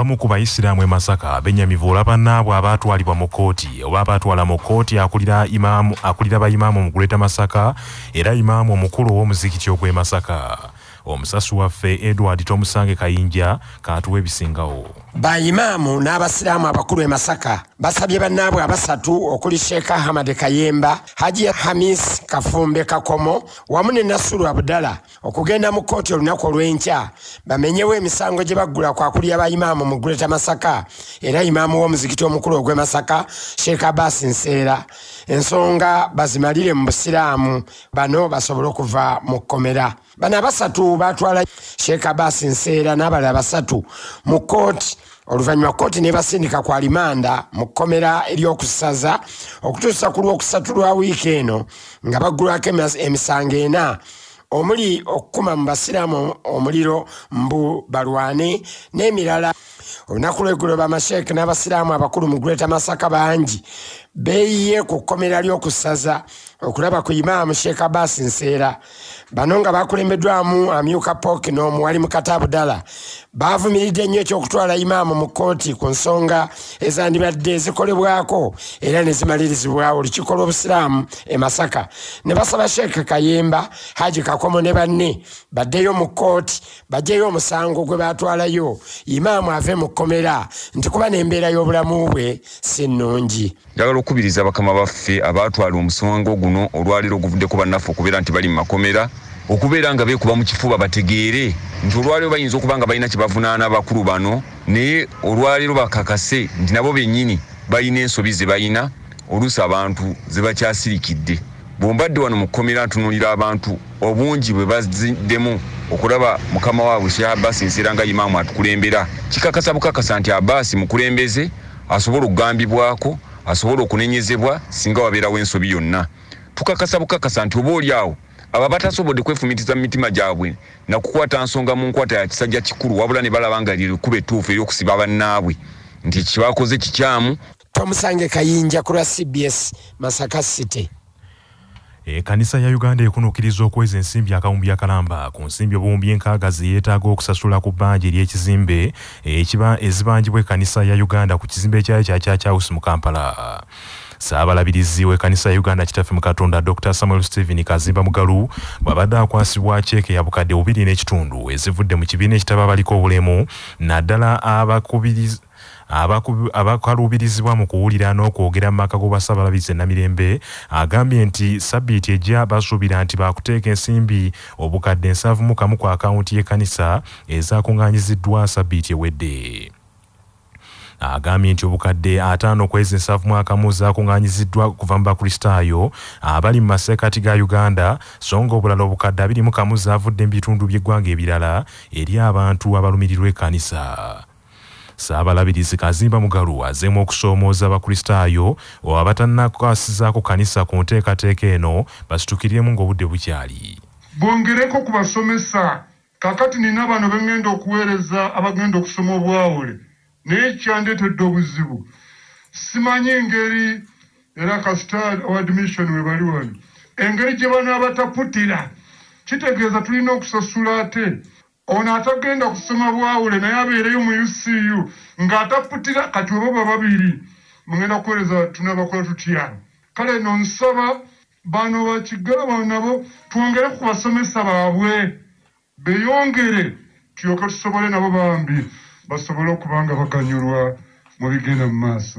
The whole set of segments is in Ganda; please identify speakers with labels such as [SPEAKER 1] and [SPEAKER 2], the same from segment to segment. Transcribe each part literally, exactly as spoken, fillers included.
[SPEAKER 1] abamu ku bayisiraamu e Masaka bennyamivu olabanaabwe abaatwalibwa mu kkooti oba abaatwala mu kkooti akulira imaamu akulira bayimaamu mu Greater Masaka era imaamu omukulu ow'omuzikiti ogw'e Masaka. Omusasi waffe Edward Tomusange Kayinja katuwa ebisingawo.
[SPEAKER 2] Bayimaamu n'abasiraamu abakulu e Masaka basabye bannaabwe abasatu okuli Sheikh Ahmad Kayemba, Haji Hamis Kafumbe Kakomo wamu ne Nasuru Abdala okugenda mu kkooti olunaku olw'enkya bamenyewo emisango gye baggula kwa kulya bayimaamu mu Greater Masaka era imaamu w'omuzikiti omukulu ogw'e Masaka Sheikh Abbas Nseera ensonga bazimalire mu busiraamu bano basobole okuva mu kkomera. Bano abasatu batwala Sheikh Abbas Nseera n'abalala basatu mu kkooti oluvannyuma kkooti n'ebasindika kwa limanda mu kkomera ery'okusaza okutuusa ku lw'okusatu lwa wiiki eno nga baggulwako emisango ena omuli okukuma mu basiraamu omuliro mbu balwane n'emirala. Olunaku lw'eggulo bamasheeke n'abasiraamu abakulu mu Greater Masaka bangi beeyiye ku kkomera ly'okusaza okulaba ku imaamu Sheikh Abbas Nseera. Bano nga bakulembeddwamu amyuka Pooki n'omuwali Mukata Abdala baavumiridde nnyo eky'okutwala imaamu mu kkooti ku nsonga ezandibadde zikolebwako era ne zimalirizibwa olukiiko lw'obusiraamu e Masaka. Ne basaba Sheikh Kayemba, Haji Kakomo ne banne baddeyo mu kkooti baggyeyo omusango gwe baatwalayo imaamu ave mu kkomera nti kuba n'embeera y'obulamu bwe si nnungi.
[SPEAKER 3] Njagala okubiriza bakama baffe abaatwala omusango guno olwaliro guvuddeko bannaffe okubeera nti bali mu makomera okubeera nga beekuba mu kifuba bategeere nti olwaliro bayinza okuba nga balina kye bavunaana bakulu bano naye olwaliro bakakase nti nabo bennyini balina ensobi ze balina oluusi abantu ze bakyasirikidde. Bwombadde wano mu kkomera ntunuulira abantu obungi bwe baziddemu okulaba mukama waabwe Sheikh Abbas Nseera nga imaamu atukulembera kikakasa bukakasa nti Abbas mukulembeze asobola okugambibwako asobola okunenyezebwa singa wabeerawo ensobi yonna. Tukakasa bukakasa nti oba oli awo aba batasobodde kwefumitiza mu mitima gyabwe na kukwata nsonga mu nkwata ya kisajja kikulu wabula ne balaba nga liri kuba ettuufu ery'okusiba bannaabwe nti kibakoze kikyamu.
[SPEAKER 2] Tomusange Kayinja ku lwa C B S Masaka City.
[SPEAKER 1] Ekkanisa ya Uganda ekunuukiriza okweza ensimbi akawumbi akalamba ku nsimbi obuwumbi enkaaga ze yeetaaga okusasula ku bbanja ery'ekizimbe ekiba ezibanjibwa ekkanisa ya Uganda ku kizimbe ekyayo kya Church House mu Kampala. Saabalabirizi w'ekkanisa ya Uganda kitaffe mu Katonda Doctor Samuel Stephen Kazimba Mugalu bw'abadde akwasibwa cheeke ya bukadde bubiri n'ekitundu ezivudde mu kibiina ekitaba abaliko obulemu naddala abakubiriza abakaluubirizibwa mu kuwulira n'okwogera mu maka g'obwasaabalabirizi e Namirembe agambye nti sabbiiti ejja basuubira nti baakuteeka ensimbi obukadde nsanvu mu kamu ku akawunti y'ekkanisa ezaakuŋŋaanyiziddwa sabbiiti ewedde. Agambye nti obukadde ataano kwezi nsanvu mu akamu zaakuŋŋaanyiziddwa kuva mu bakristaayo abali mu maseekati ga Uganda so nga obulala obukadde abiri mu kamu zaavudde mu bitundu by'eggwanga ebirala eri abantu abalumirirwa ekkanisa. Saabalabirizi Kazimba Mugalu azeemu okusoomooza abakristaayo abatannakwasizaako kanisa ku nteekateeka eno basitukiriremu ng'obudde bukyali.
[SPEAKER 4] Bongereko ku basomesa kakati nina bano bengenda okuweereza abagenda okusoma obwawule naye kyandeetedde obuzibu simanyi engeri era kasita o admission we bali wano engeri gye bano abataputira kitegeeza tulina okusasula ate ono atagenda kusoma bwawule naye abeereyo mu U C U ng'ataputira kati oba babiri mugenda kuweereza tunabakola tutya. Kale no nsaba bano bakigaba nabo twongere ku basomesa baabwe beyongere tuyoke tusobole nabo bambi basobole okubanga baganyulwa mu bigenda mu maaso.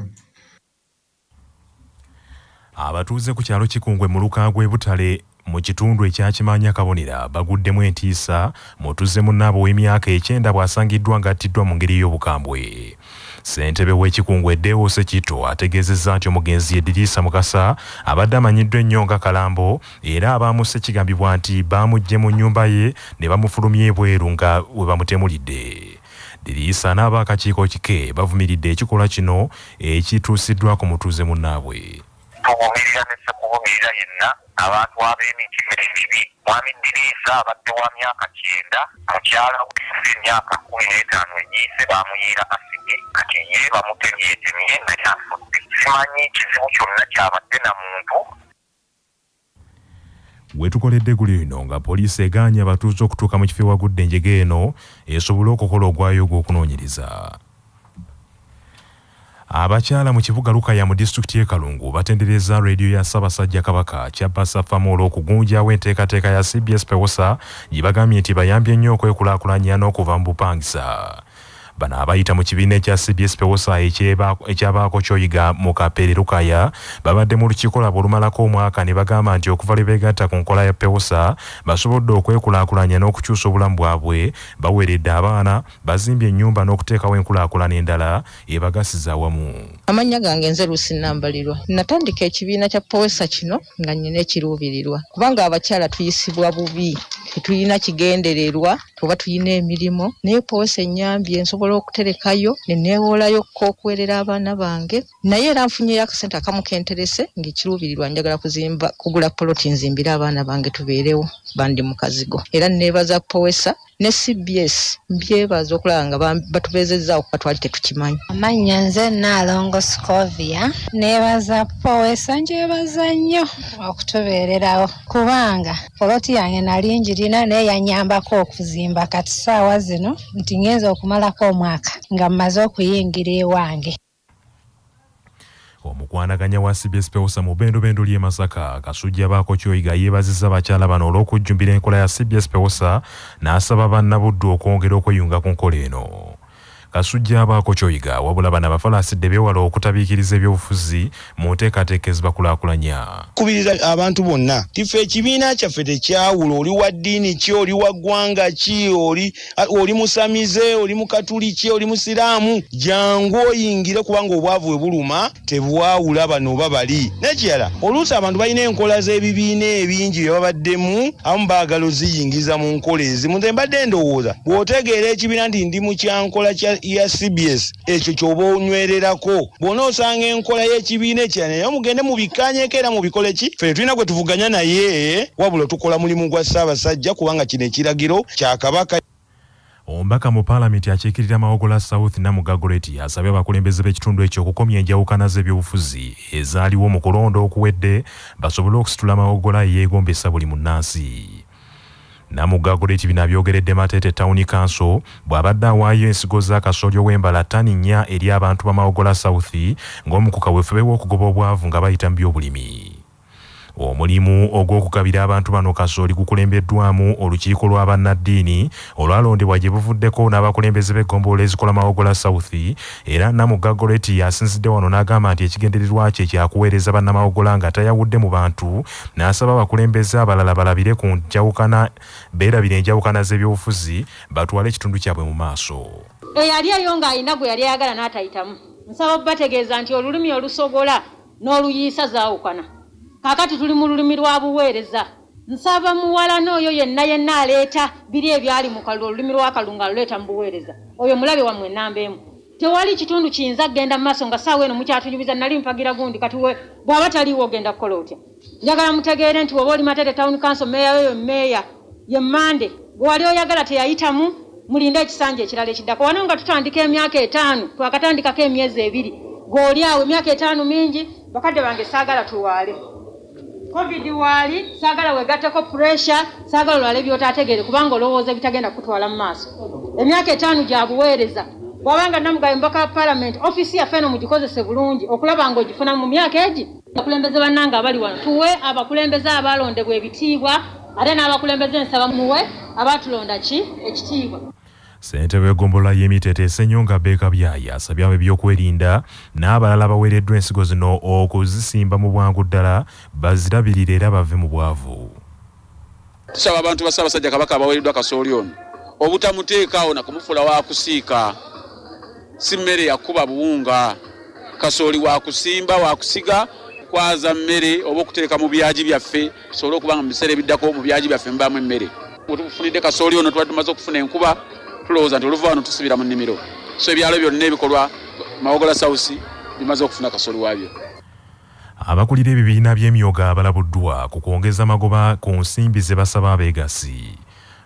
[SPEAKER 1] Abatuuze ku kyalo Kikungwe mu Lukagwe Butale mu kitundu ekya Kimanya Kabonera baguddemu entiisa mutuze munnaabo w'emyaka ekyenda bw'asangiddwa ng'attiddwa mu ngeri y'obukambwe. Ssentebe w'Ekikungwe Deo Sekito ategeezezza nti omugenzi Edirisa Mukasa abadde amanyiddwa ennyo nga Kalambo era abaamusse kigambibwa nti baamuggye mu nnyumba ye ne bamufulumya ebweru nga we bamutemulidde. Dirisa n'ab'akakiiko kike bavumiridde ekikolwa kino ekituusiddwa ku mutuuze munnaabwe.
[SPEAKER 5] Tuvumirira ne sekuvumirira yenna abantu ab'emitima emibi. Mwami Dirisa abadde wa myaka kyenda mukyala w'emyaka kkumi n'etaano egiise baamuyiira asidi kati ye bamutemyetemye nga kyafudde. Simanyi kizibu kyonna kyabadde na muntu.
[SPEAKER 1] Wetukoledde eggulu lino nga poliisi egaanye abatuuze okutuuka mu kifo ewagudde enjege eno esobole okukola ogwayo ogw'okunoonyereza. Abakyala mu kibuga Lukaya mu disitulikiti y'e Kalungu batendereza radio ya Ssaabasajja Kabaka Kyabassa Famu olw'okugunjaawo enteekateeka ya C B S Pewosa gye bagambye nti bayambye nnyo okwekulaakulanya n'okuva mu bupangisa. Bano abayita mu kibiina ekya C B S Pewosa ekyabaako Kyoyiga mu Kapere Lukaya babadde mu lukiiko lwabwe olumalako omwaka ne bagamba nti okuva lwe beegatta ku nkola ya Pewosa basobodde okwekulaakulanya n'okukyusa obulamu bwabwe baweeredde abaana bazimbye ennyumba n'okuteekawo enkulaakulana endala ebagasiza awamu.
[SPEAKER 6] Amannya gange nze Lucy Nambalirwa. Natandika ekibiina kya Pewosa kino nga nnina ekiruubirirwa kubanga abakyala tuyisibwa bubi, tetulina kigendererwa, tuba tulina emirimu naye Pewosa ennyambye nsobola okuterekayo ne neewolayo okwerera abaana bange, naye era nfunyeyo akasente akamu kenterese ng'ekiruubirirwa njagala kuzimba kugula poloti nzimbire abaana bange tubeerewo bandi mu kazigo. Era neebaza Pewosa ne C B S mbyebaza okulaba nga batubeezezzaako katwali tetukimanyi.
[SPEAKER 7] Amannya nze Naalongo Scovia. Neebaza Pewosa, njebaza nnyo okutubeererawo kubanga poloti yange nali njirina naye yanyambako okuzimba kati ssaawa zino nti ngenza okumalako omwaka nga mmaze okuyingira ewange.
[SPEAKER 1] Omukwanaganya wa C B S Pewosa mu bendobendo ly'e Masaka Kasujja baako Kyoyiga yeebazizza abakyala bano olw'okujjumbira enkola ya C B S Pewosa n'asaba bannabuddu okwongera okweyunga ku nkola eno. Kasujja baako Kyoyiga wabula bano abafalaasidde beewala okutabiikiriza ebyobufuzi mu nteekateeka ezibakulaakulanya.
[SPEAKER 8] Kubiriza abantu bonna tife ekibiina kyaffe tekyawula oli wa ddiini ki, oli wa ggwanga ki, oli oli musamize, oli mukatuliki, oli musiraamu, jangu oyingire kubanga obwavu bwe buluma tebwawula bano babali. Nekirala oluusi abantu balina enkola z'ebibiina ebingi bye babaddemu abamu baagala oziyingiza mu nkola ezimu. Nze mbadde ndowooza bw'otegeera ekibiina nti ndi mu kyankola kya ya C B S ekyo ky'oba onywererako bw'ona osanga enkola y'ekibiina ekirala naye mugende mu bikkaanyeko era mu bikole ki ffe tulina gwe tuvuganya naye wabula tukola mulimu gwa Ssaabasajja kubanga kino ekiragiro kya Kabaka.
[SPEAKER 1] Omubaka mu Paalamenti akiikirira Mawogola South Namugagoleti asabye abakulembeze b'ekitundu ekyo okukomya enjawukana z'ebyobufuzi ezaaliwo mu kulonda okuwedde basobole okusitula Mawogola yeegombesa buli munnansi. Namugagoleti bino abyogeredde Matete Town Council bw'abadde awaayo ensigo za kasolyo w'embala ttani nnya eri abantu ba Mawogola South ng'omu ku kaweefube w'okugoba obwavu nga bayita mu byobulimi. Omulimu ogw'okugabira abantu bano kasooli gukulembeddwamu olukiiko lwa bannaddiini olwalondebwa gye buvuddeko n'abakulembeze b'eggombolola ezikola Mawogola South era Namugagoleti yasinzidde wano n'agamba nti ekigendererwa kye kyakuweereza bannamawogola nga tayawudde mu bantu n'asaba abakulembeze abalala balabire ku njawukana beerabire enjawukana z'ebyobufuzi batwale ekitundu kyabwe mu maaso.
[SPEAKER 9] Eyali eyo ng'alina gwe yali ayagala n'atayitamu. Nsaba bategeeza nti olulimi olusogola n'oluyiisa zaawukana. Kakati tuli mu lulimi lwa buweereza. Nsaba muwala n'oyo yenna yenna aleeta biri ebyali mu kalulu olulimi lwa Kalungu aluleeta mu buweereza. Oyo mulabe wammwe nnamba emu. Tewali kitundu kiyinza kgenda mu maaso nga ssaawa eno mukyatujubiza nali mpagira gundi kati we bw'aba taliiwo ogenda kukola otya. Njagala mutegeere nti bw'oba oli Matete Town Council meeya weyo meeya ye Mmande bwe wali oyagala teyayitamu mulinde ekisanja ekirala ekiddako. Wano nga tutandika emyaka etaano twakatandikako emyezi ebiri gw'oli awo emyaka etaano mingi bakadde bange saagala tuwaale. Covid wali sagala wegateko pressure sagala lwale byotategere kubanga olowooza bitagenda kutwala mu maaso. Emyaka etaano gya buweereza bwabanga Namugayo mbaka Parliament ofisi ya feno mugikozese bulungi okulaba nga ogifuna mu myaka egi. Abakulembeze bannanga abali wano tuwe abakulembeze abalondebwa ebitiibwa ate n'abakulembeze nsaba muwe abatulonda ki ekitiibwa.
[SPEAKER 1] Ssentebe w'eggombolola y'Emitete Ssenyonga Beeka Byaya asabye ab'ebyokwerinda n'abalala baweereddwa ensigo zino okuzisimba mu bwangu ddala bazirabirire era bave mu bwavu.
[SPEAKER 10] Tusaba abantu ba Ssaabasajja Kabaka abaweereddwa kasooli ono obutamuteekaawo na kumufula wa kusiika, si mmere yakuba buwunga, kasooli wa kusimba wa kusiga kwaza mmere oba okutereka mu byaji byaffe tusobole okuba nga mu biseera ebiddako mu byaji byaffe mubaamu emmere. Bwe tufunidde kasooli ono tubadde tumaze okufuna enkuba tulowooza nti oluva wano tusibira mu nnimiro. So ebyalo byonna ebikolwa Mawogola South bimaze okufuna kasooli waabyo.
[SPEAKER 1] Abakulira ebibiina by'emyoga abalabuddwa ku kwongeza amagoba ku nsimbi ze basaba abeegasi.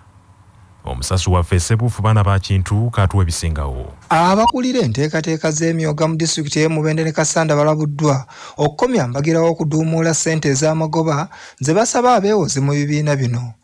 [SPEAKER 1] Omusasu waffe Ssebuufu baana ba Kintu katuwa ebisingawo.
[SPEAKER 11] Abakulira enteekateeka z'emyoga mu disitulikiti y'e Mubende ne Kasanda balabuddwa okukomya mbagirawo okuduumuula ssente ez'amagoba ze basaba abeewozi mu bibiina bino.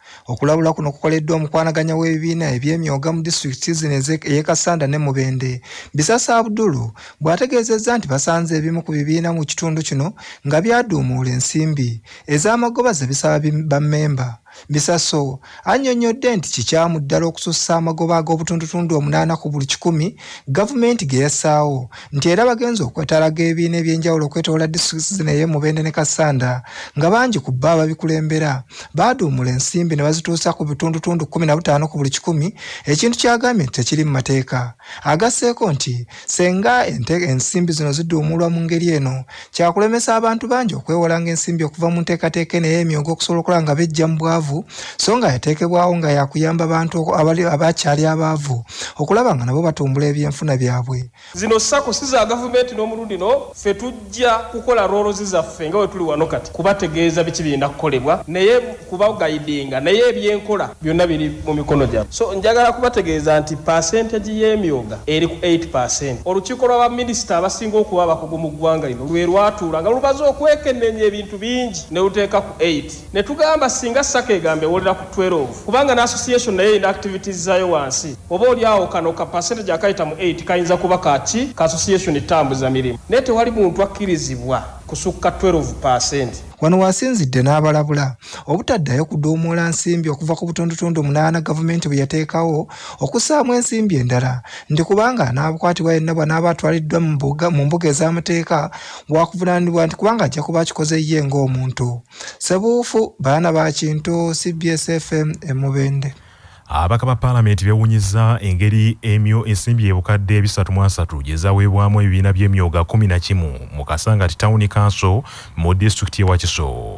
[SPEAKER 11] Okulabula kuno kukoleddwa omukwanaganya w'ebibiina eby'emyoga mu disitulikiti zino ey'e Kasanda ne Mubende. Bisasa Abdulu bw'ategeezezza nti basanze ebimu ku bibiina mu kitundu kino nga byaduumuula ensimbi ez'amagoba ze bisaba bammemba. Bisaso annyonnyodde nti kikyamu ddala okusussa amagoba ag'obutundutundu omunaana ku buli kikumi gavumenti ge yassaawo nti era bagenza okwetalaga ebibiina eby'enjawulo okwetoola disitulikiti zino ey'e Mubende ne Kasanda nga bangi ku bba ababikulembera baaduumula ensimbi ne bazituusa ku bitundutundu kumi na butaano ku buli kikumi, ekintu kyagambye nti tekiri mu mateeka. Agasseeko nti senga ensimbi zino ziduumulwa mu ngeri eno kyakulemesa abantu bangi okwewolanga ensimbi okuva mu nteekateeka eno ey'emyogo okusobola okulaba nga bejja mu bwavu so nga yateekebwawo nga yakuyamba abantu abakyali abaavu okulaba nga nabo batumbula ebyenfuna byabwe.
[SPEAKER 12] Zino sako si za gavumenti n'omulundi no ffe tujja kukola roolozi zaffe nga we tuli wano kati kubategeeza biki bigenda kukolebwa naye kubagayidinga naye ebyenkola byonna biri mu mikono gyabwe. So njagala kubategeeza nti percentage y'emyoga eri ku eight percent. Olukiiko lw'abaminisita abasinga okuba abakugu mu ggwanga lino lwe lwatuula nga lubaze okwekennenya ebintu bingi ne luteeka ku eight ne tugamba singa sako egambe wolera ku twelve kubanga na association naye ina activities zayo wansi oba oli awo kano ka percentage akayita mu eight kayinza kuba kaki ka association etambuza mirimu naye tewali muntu akkirizibwa kusukka twelve percent.
[SPEAKER 11] Wano wasinzidde n'abalabula obutaddayo kuduumula nsimbi okuva ku butundutundu munaana gavumenti bwe yateekawo okussaamu ensimbi endala ndi kubanga n'abakwatibwa yenna bw'anaaba atwaliddwa mu mbuga ez'amateeka wakuvunaanibwa nti kubanga ajja kuba akikoze ye ng'omuntu. Sebuufu baana ba Kintu, C B S F M e Mubende.
[SPEAKER 1] Ababaka ba Paalamenti beewuunyizza engeri emyo ensimbi ebukadde bisatu mu asatu gye zaaweebwamu ebibiina by'emyoga kumi na kimu mu Kasangati Town Council mu disitulikiti y'e Wakiso.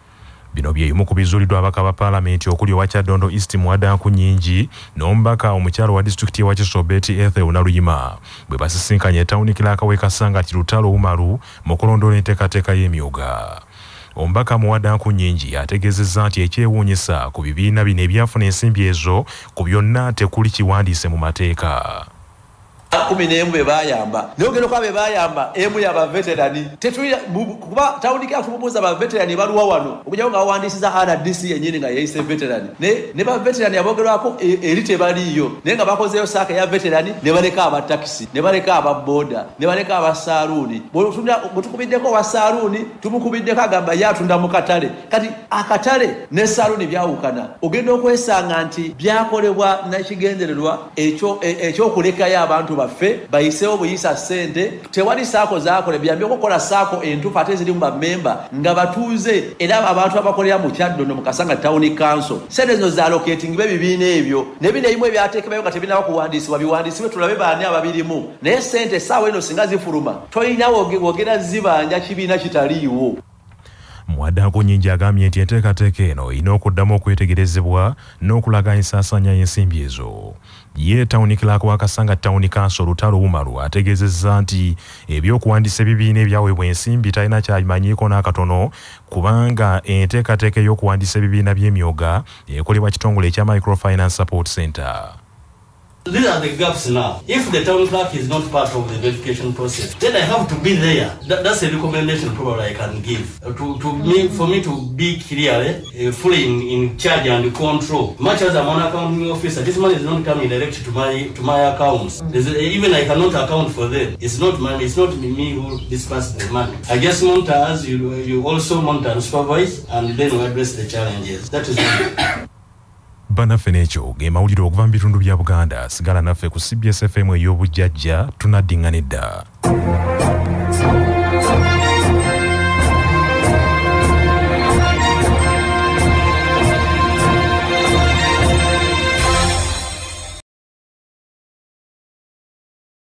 [SPEAKER 1] Bino by'ebimu ku bizuuliddwa ababaka ba Paalamenti okuli owa Kyaddondo East mu Adankunnyingi n'omubaka omukyalo wa disitulikiti y'e Wakiso Betty Ethel Naluyima bwe basisinkanye Town Clerk w'e Kasangati Lutalo Umaru mu kulondoola enteekateeka y'emyoga. Ombaka mu Adankunnyingi ategeezezza nti ekyewuunyisa ku bibiina bino ebyafuna ensimbi ezo ku byonna tekuli kiwandiise mu mateeka.
[SPEAKER 13] kumi n'emu be bayamba naye ogenda okuba be bayamba emu yaba veterani tetulira kuba tawunika kumubuuza ba veterani baluwa wano okujjawo nga bawandiisiza R D C yennyini nga yeyise veterani ne ba veterani aboogerwako eri tebaliiyo naye nga bakozeeyo saaka ya veterani ne baleka abatakisi ne baleka ababooda ne baleka abasaaluuni bwe tukubiddeko owa saaluuni tumukubiddeko agamba ye atunda mu katale kati akatale ne saaluuni byawukana ogenda okwesanga nti byakolebwa nakigendererwa ekyokulekayo abantu baffe bayiseewo buyisa ssente tewali saako zaakole byambi okukola saako entuufu ate ziri mu bammemba nga batuuze era abantu abakolera mu Kyaddondo mu Kasangati Town Council ssente zino zaaloketingibwa ebibiina ebyo ne bino ebimu ebyateekebwayo nga tebinaba kuwandiisibwa biwandiisibwe tulabe baani ababirimu naye ssente essaawa eno singa zifuluma tolina wogera zibanja kibiina kitaliiwo.
[SPEAKER 1] Mu Adankunnyingi agambye nti enteekateeka eno erina okuddamu okwetegerezebwa n'okulaga ensaasaanya y'ensimbi ezo. Ye Town Clerk wa Kasangati Town Council Lutalo Umaru ategeezezza nti ebyokuwandiisa ebibiina ebyaweebwa ensimbi talina kyabimanyiiko n'akatono kubanga enteekateeka ey'okuwandiisa ebibiina by'emyoga ekolebwa kitongole ekya Microfinance Support Center.
[SPEAKER 14] These are the gaps now. If the town clerk is not part of the verification process, then I have to be there. That, that's a recommendation probably I can give. Uh, to, to me, for me to be clear, uh, fully in, in charge and control. Much as I'm an accounting officer, this money is not coming directly to my to my accounts. There's a, even I cannot account for them. It's not money. It's not me who disperses the money. I just monitor as you, you also monitor and supervise, and then we address the challenges. That is it.
[SPEAKER 1] Banaffe n'ekyo ge mawulire okuva mu bitundu bya Buganda sigala naffe ku C B S F M ey'obujjajja tunaddingana edda.